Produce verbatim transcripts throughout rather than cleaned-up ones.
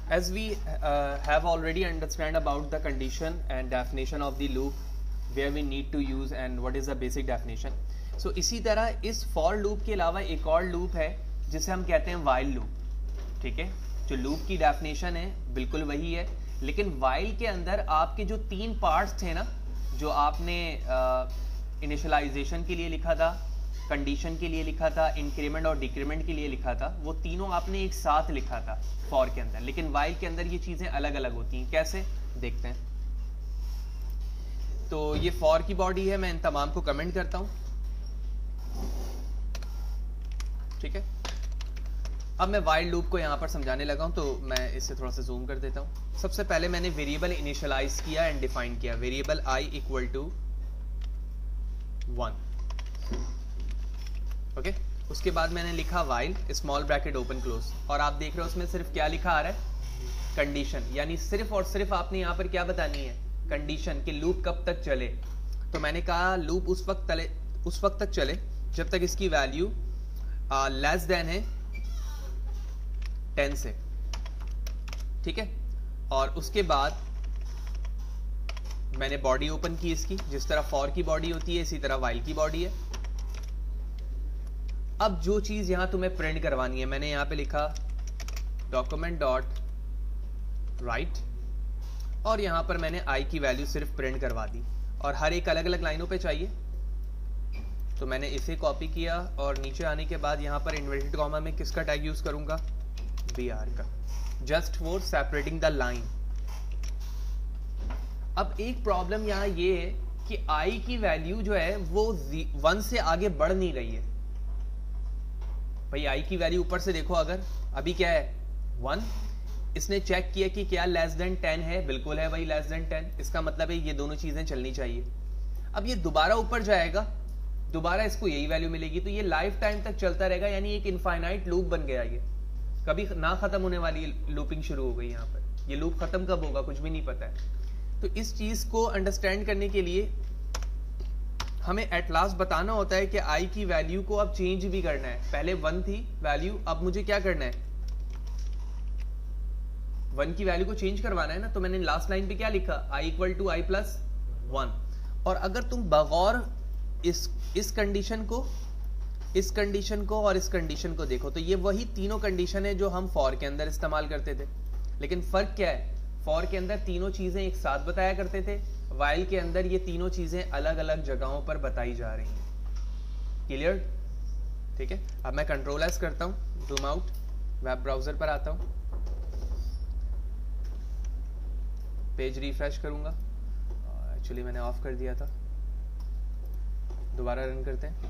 As we uh, have already understand about the condition and definition of the loop, where we need to use and what is the basic definition. So इसी तरह इस for loop के अलावा एक और loop है जिसे हम कहते हैं while loop. ठीक है, जो loop की definition है बिल्कुल वही है, लेकिन while के अंदर आपके जो तीन parts थे ना, जो आपने इनिशियलाइजेशन uh, के लिए लिखा था, कंडीशन के लिए लिखा था, इंक्रीमेंट और डिक्रीमेंट के लिए लिखा था, वो तीनों आपने एक साथ लिखा था फॉर के अंदर, लेकिन वाइल के अंदर ये चीजें अलग अलग होती हैं. कैसे देखते हैं. तो ये फॉर की बॉडी है, मैं इन तमाम को कमेंट करता हूं. ठीक है, अब मैं वाइल लूप को यहां पर समझाने लगा हूं, तो मैं इससे थोड़ा सा जूम कर देता हूं. सबसे पहले मैंने वेरिएबल इनिशियलाइज किया एंड डिफाइन किया. Variable I equal to one. Okay okay? उसके बाद मैंने लिखा while small bracket open close, और आप देख रहे हो उसमें सिर्फ क्या लिखा आ रहा है, कंडीशन. यानी सिर्फ और सिर्फ आपने यहाँ पर क्या बतानी है, कंडीशन कि लूप कब तक चले. तो मैंने कहा लूप उस वक्त तले उस वक्त तक चले जब तक इसकी वैल्यू लेस देन है टेन से. ठीक है, और उसके बाद मैंने बॉडी ओपन की इसकी, जिस तरह फॉर की बॉडी होती है इसी तरह वाइल की बॉडी है. अब जो चीज यहां तुम्हें प्रिंट करवानी है, मैंने यहां पे लिखा डॉक्यूमेंट डॉट राइट, और यहां पर मैंने आई की वैल्यू सिर्फ प्रिंट करवा दी, और हर एक अलग अलग लाइनों पे चाहिए. तो मैंने इसे कॉपी किया और नीचे आने के बाद यहां पर इन्वर्टेड कॉमा में किसका टैग यूज करूंगा, बी आर का, just for separating the line. अब एक प्रॉब्लम यहां ये है कि आई की वैल्यू जो है वो वन से आगे बढ़ नहीं रही है. भाई आई की वैल्यू ऊपर से देखो, अगर अभी क्या है वन, इसने चेक किया कि क्या लेस देन टेन है, बिल्कुल है भाई लेस देन टेन. इसका मतलब है ये दोनों चीजें चलनी चाहिए. अब ये दोबारा ऊपर जाएगा, दोबारा इसको यही वैल्यू मिलेगी, तो ये लाइफ टाइम तक चलता रहेगा. यानी एक इनफाइनाइट लूप बन गया, ये कभी ना खत्म होने वाली लूपिंग शुरू हो गई. यहाँ पर ये लूप खत्म कब होगा कुछ भी नहीं पता है. तो इस चीज को अंडरस्टैंड करने के लिए हमें एट लास्ट बताना होता है कि आई की वैल्यू को अब चेंज भी करना है. पहले वन थी वैल्यू, अब मुझे क्या करना है, वन की वैल्यू को चेंज करवाना है ना. तो मैंने लास्ट लाइन पे क्या लिखा, I equal to I plus one. और अगर तुम बगौर इस इस कंडीशन को इस कंडीशन को और इस कंडीशन को देखो, तो ये वही तीनों कंडीशन है जो हम फॉर के अंदर इस्तेमाल करते थे. लेकिन फर्क क्या है, फॉर के अंदर तीनों चीजें एक साथ बताया करते थे, वाइल के अंदर ये तीनों चीजें अलग अलग जगहों पर बताई जा रही हैं. क्लियर. ठीक है, अब मैं कंट्रोल एस करता हूं, जूम आउट, वेब ब्राउजर पर आता हूं, पेज रिफ्रेश करूंगा. एक्चुअली मैंने ऑफ कर दिया था, दोबारा रन करते हैं.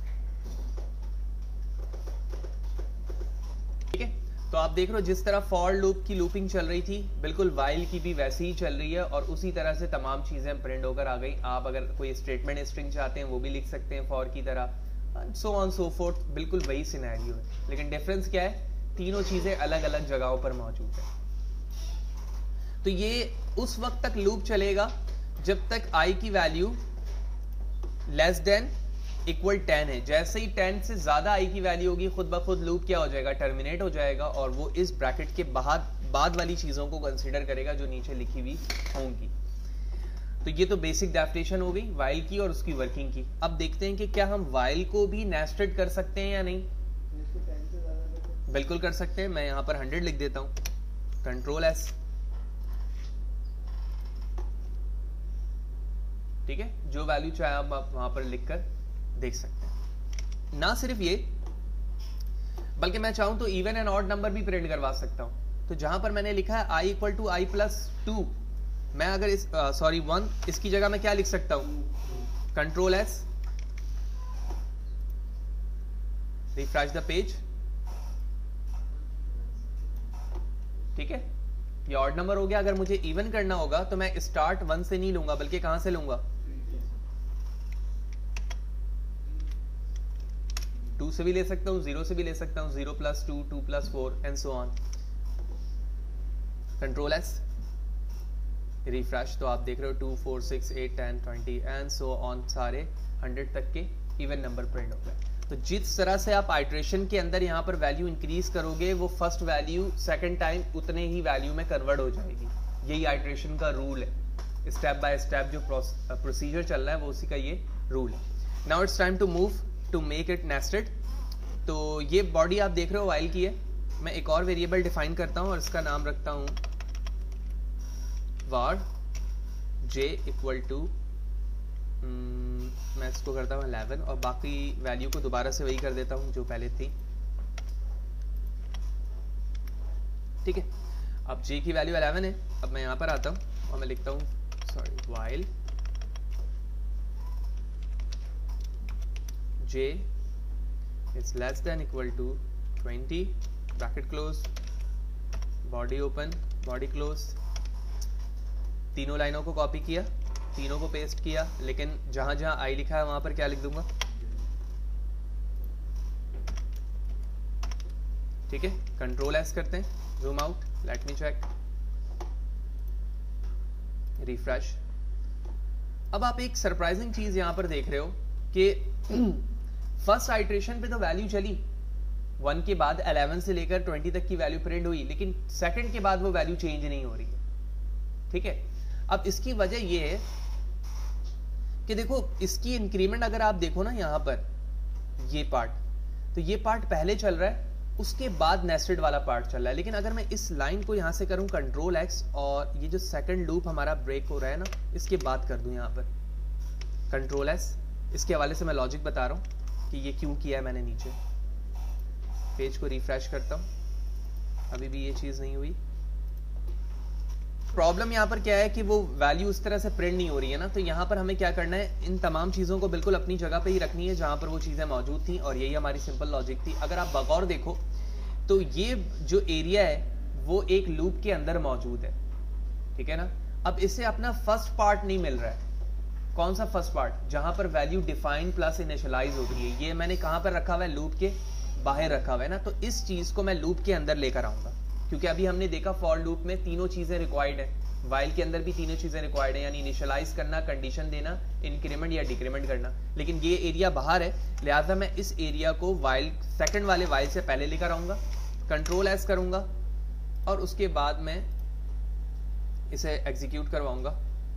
ठीक है, तो आप देख रहे हो जिस तरह फॉर लूप की लूपिंग चल रही थी, बिल्कुल वाइल की भी वैसे ही चल रही है, और उसी तरह से तमाम चीजें प्रिंट होकर आ गई. आप अगर कोई स्टेटमेंट स्ट्रिंग चाहते हैं वो भी लिख सकते हैं फॉर की तरह, सो ऑन सो फोर्थ. बिल्कुल वही सिनेरियो है, लेकिन डिफरेंस क्या है, तीनों चीजें अलग अलग जगहों पर मौजूद है. तो ये उस वक्त तक लूप चलेगा जब तक आई की value less than equal ten है. जैसे ही टेन से ज्यादा आई की वैल्यू होगी, खुद ब खुद लूप क्या हो जाएगा, टर्मिनेट हो जाएगा, और वो इस ब्रैकेट के बाद बाद वाली चीजों को कंसीडर करेगा जो नीचे लिखी हुई होंगी. तो ये तो बेसिक डेफिनेशन हो गई वाइल की और उसकी वर्किंग की. अब देखते हैं कि क्या हम वाइल को भी नेस्टेड कर सकते हैं या नहीं. बिल्कुल कर सकते हैं. मैं यहां पर हंड्रेड लिख देता हूं, कंट्रोल एस. ठीक है, जो वैल्यू चाहे आप वहां पर लिखकर देख सकते हैं. ना सिर्फ ये, बल्कि मैं चाहूं तो इवन एंड ऑड नंबर भी प्रिंट करवा सकता हूं. तो जहां पर मैंने लिखा है I equal to I plus two, मैं अगर इस सॉरी वन, इसकी जगह मैं क्या लिख सकता हूं, control S, refresh the page. ठीक है, ये ऑड नंबर हो गया. अगर मुझे इवन करना होगा तो मैं स्टार्ट वन से नहीं लूंगा, बल्कि कहां से लूंगा, टू से भी ले सकता हूं, जीरो से भी ले सकता हूं, zero plus two, two plus four and so on. Control S, refresh. तो आप देख रहे हो two, four, six, eight, ten, twenty and so on, सारे हंड्रेड तक के इवन नंबर प्रिंट हो गए. तो जिस तरह से आप आइट्रेशन के अंदर यहाँ पर वैल्यू इंक्रीज करोगे वो फर्स्ट वैल्यू सेकंड टाइम उतने ही वैल्यू में कन्वर्ट हो जाएगी। यही आइट्रेशन का रूल है, स्टेप बाय स्टेप जो प्रोसीजर चल रहा है वो उसी का ये रूल है। Now it's time to move to make it nested. तो ये बॉडी आप देख रहे हो वाइल की है। मैं एक और वेरिएबल डिफाइन करता हूँ और इसका नाम रखता हूँ var j इक्वल टू, मैं इसको करता हूँ इलेवन और बाकी वैल्यू को दोबारा से वही कर देता हूँ जो पहले थी। ठीक है, अब j की वैल्यू इलेवन है। अब मैं यहाँ पर आता हूँ और मैं लिखता हूँ sorry while j is less than equal to twenty bracket close body open body close। तीनों लाइनों को कॉपी किया, तीनों को पेस्ट किया, लेकिन जहां जहां आई लिखा है वहां पर क्या लिख दूंगा, ठीक है। कंट्रोल एस करते हैं, zoom out, let me check, refresh. अब आप एक सरप्राइजिंग चीज यहां पर देख रहे हो कि फर्स्ट आइट्रेशन पे तो वैल्यू चली, वन के बाद इलेवन से लेकर ट्वेंटी तक की वैल्यू प्रिंट हुई, लेकिन सेकंड के बाद वो वैल्यू चेंज नहीं हो रही है। ठीक है, अब इसकी वजह ये है कि देखो इसकी इंक्रीमेंट अगर आप देखो ना यहां पर ये पार्ट, तो ये पार्ट पहले चल रहा है, उसके बाद नेस्टेड वाला पार्ट चल रहा है। लेकिन अगर मैं इस लाइन को यहां से करूं कंट्रोल एक्स और ये जो सेकंड लूप हमारा ब्रेक हो रहा है ना, इसके बाद कर दूं यहां पर कंट्रोल एस। इसके हवाले से मैं लॉजिक बता रहा हूं कि ये क्यों किया है मैंने। नीचे पेज को रिफ्रेश करता हूं, अभी भी ये चीज नहीं हुई। प्रॉब्लम यहाँ पर क्या है कि वो वैल्यू उस तरह से प्रिंट नहीं हो रही है ना, तो यहाँ पर हमें क्या करना है, इन तमाम चीजों को बिल्कुल अपनी जगह पे ही रखनी है जहां पर वो चीजें मौजूद थी, और यही हमारी सिंपल लॉजिक थी। अगर आप बगौर देखो तो ये जो एरिया है वो एक लूप के अंदर मौजूद है, ठीक है ना। अब इससे अपना फर्स्ट पार्ट नहीं मिल रहा है। कौन सा फर्स्ट पार्ट, जहां पर वैल्यू डिफाइन प्लस इनिशियलाइज हो रही है, ये मैंने कहां पर रखा हुआ है, लूप के बाहर रखा हुआ है ना। तो इस चीज को मैं लूप के अंदर लेकर आऊंगा, क्योंकि अभी हमने देखा फॉर लूप में तीनों चीजें रिक्वायर्ड है, वाइल के अंदर भी तीनों चीजें रिक्वायर्ड है, यानी इनिशियलाइज करना, कंडीशन देना, इंक्रीमेंट या डिक्रीमेंट करना। लेकिन ये एरिया बाहर है, लिहाजा मैं इस एरिया को वाइल सेकंड वाले वाइल से पहले लेकर आऊंगा, कंट्रोल एस करूंगा और उसके बाद मैं इसे एग्जीक्यूट करवाऊंगा।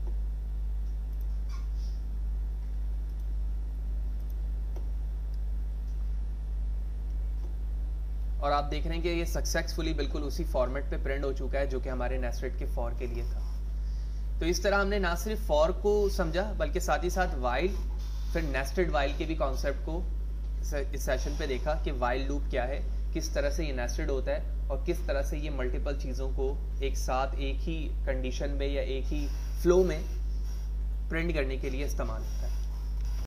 और आप देख रहे हैं कि ये सक्सेसफुली बिल्कुल उसी फॉर्मेट पे प्रिंट हो चुका है जो कि हमारे नेस्टेड के फॉर के लिए था। तो इस तरह हमने ना सिर्फ फॉर को समझा बल्कि साथ ही साथ वाइल, फिर नेस्टेड वाइल के भी कॉन्सेप्ट को इस सेशन पे देखा कि वाइल लूप क्या है, किस तरह से ये नेस्टेड होता है और किस तरह से ये मल्टीपल चीज़ों को एक साथ एक ही कंडीशन में या एक ही फ्लो में प्रिंट करने के लिए इस्तेमाल होता है।